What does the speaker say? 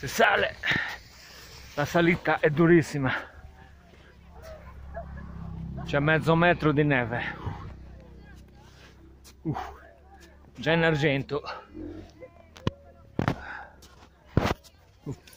Si sale, la salita è durissima, c'è mezzo metro di neve, già in argento.